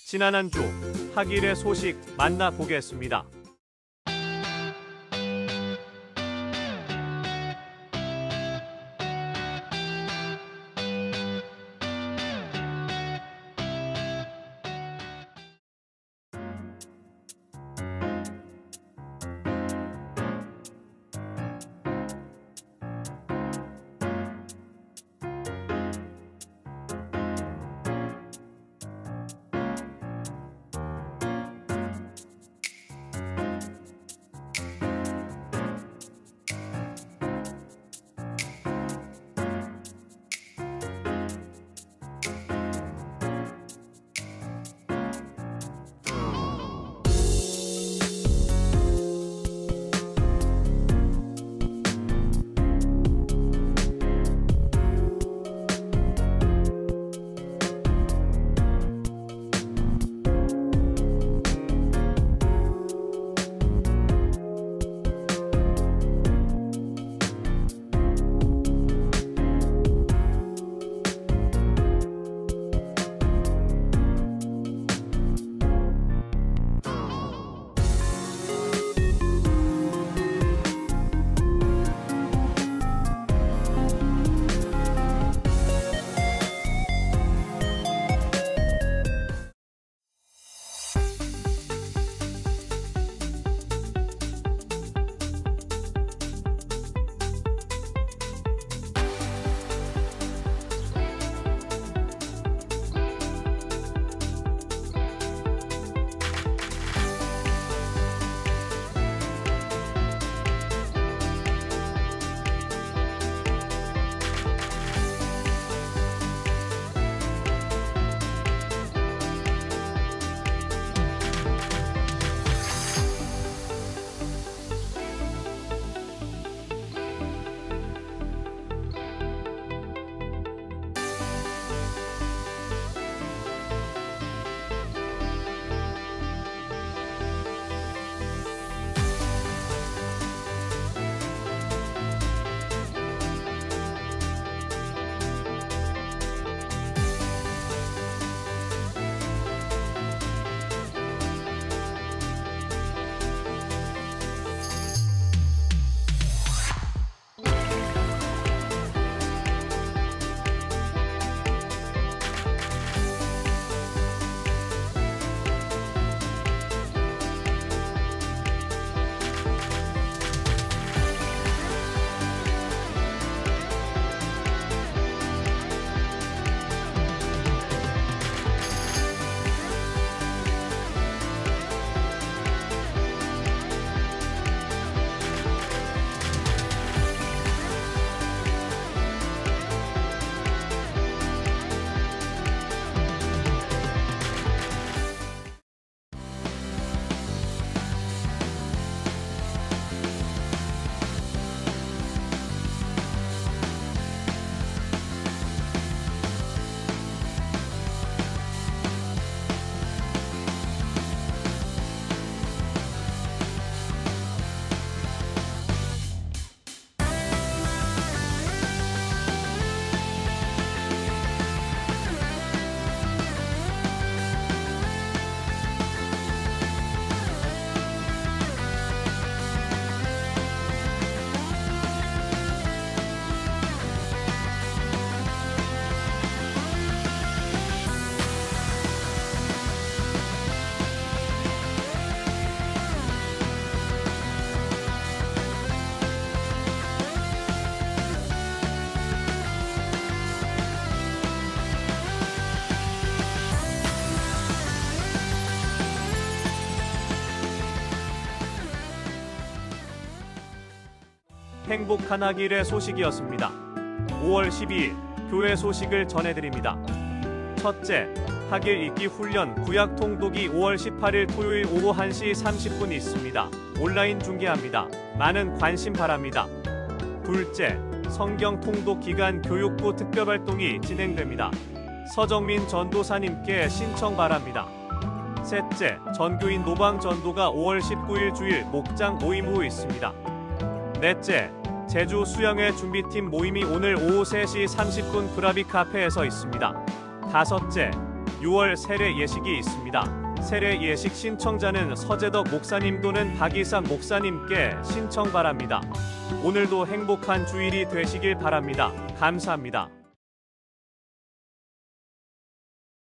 지난 한 주 학일의 소식 만나보겠습니다. 행복한 학일의 소식이었습니다. 5월 12일 교회 소식을 전해드립니다. 첫째, 학일 읽기 훈련 구약 통독이 5월 18일 토요일 오후 1시 30분 있습니다. 온라인 중계합니다. 많은 관심 바랍니다. 둘째, 성경 통독 기간 교육부 특별활동이 진행됩니다. 서정민 전도사님께 신청 바랍니다. 셋째, 전교인 노방 전도가 5월 19일 주일 목장 모임 후 있습니다. 넷째, 제주 수영회 준비팀 모임이 오늘 오후 3시 30분 브라비 카페에서 있습니다. 다섯째, 6월 세례 예식이 있습니다. 세례 예식 신청자는 서재덕 목사님 또는 박이삭 목사님께 신청 바랍니다. 오늘도 행복한 주일이 되시길 바랍니다. 감사합니다.